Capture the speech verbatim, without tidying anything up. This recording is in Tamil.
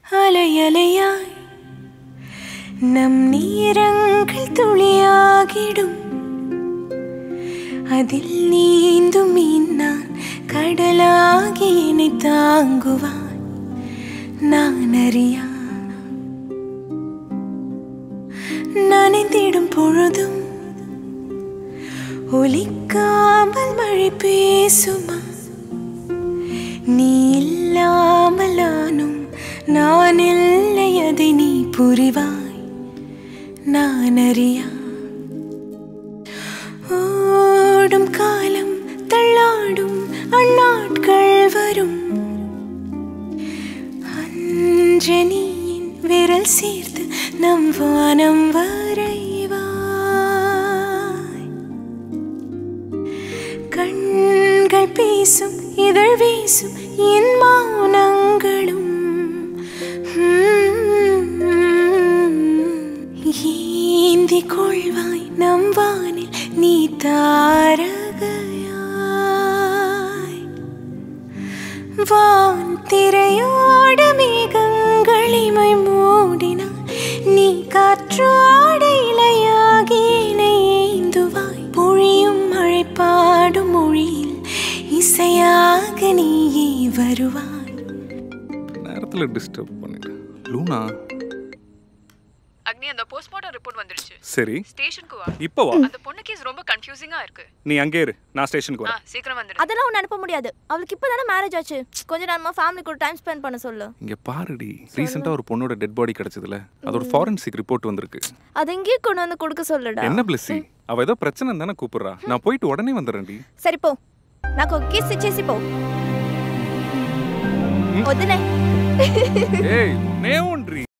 அலையலையாய் நம் நீரங்கள் துளியாகிடும். அதில் நீந்தும் நான் கடலாகி என்னை தாங்குவாய். நான் அறியா நனைந்திடும் பொழுதும் ஒலிக்காமல் மழை பேசுமா. நீ இல்லாமலானும் நான் இல்லை, அதை நீ புரிவாய். நான் அறியா ஓடும் காலம் தள்ளாடும் அந்நாட்கள் வரும். அஞ்சனியின் விரல் சேர்த்து நம் வானம் வரைவாய். கண்கள் பேசும் இதழ் வீசும் என் மௌனங்களும் ஏந்தி கொள்வாய் நம் வானில் நீ தாரகையாய். வான் திரையோட மேகங்கள் இமை மூடினாய். நீ காற்றோட இலையாகி ஏந்துவாய். பொழியும் மழை பாடும் மொழியில் இசையாக நீயே வருவாய். நேரத்துல டிஸ்டர்ப் பண்ணிட்டு லூனா. அக்னி, அந்த போஸ்ட்மார்ட்டம் ரிப்போர்ட் வந்துருச்சு. சரி, ஸ்டேஷனுக்கு வா. இப்போ வா. அந்த பொண்ணு கேஸ் ரொம்ப கன்ஃபியூசிங்கா இருக்கு. நீ அங்கே இரு, நான் ஸ்டேஷனுக்கு வரேன். சீக்கிரம் வந்துரு. அதெல்லாம் ஒன்னு அனுப்ப முடியாது. அவளுக்கு இப்பதானே மேரேஜ் ஆச்சு. கொஞ்ச நேரமா ஃபேமிலி கூட டைம் ஸ்பெண்ட் பண்ண சொல்லு. இங்க பாருடி, ரீசெண்டா ஒரு பொண்ணோட டெட் பாடி கிடைச்சதுல அது ஒரு ஃபாரன்சிக் ரிப்போர்ட் வந்திருக்கு. அது எங்கே கொண்டு வந்து கொடுக்க சொல்லுடா. என்ன பிளஸி, அவ ஏதோ பிரச்சனை தானே கூப்பிடுறா. நான் போயிட்டு உடனே வந்துடுறேன்டி. சரி போ, నాకు ఒక కిస్ ఇచ్చేసి పో. వదిలే. ఏయ్ నేవుండ్రి.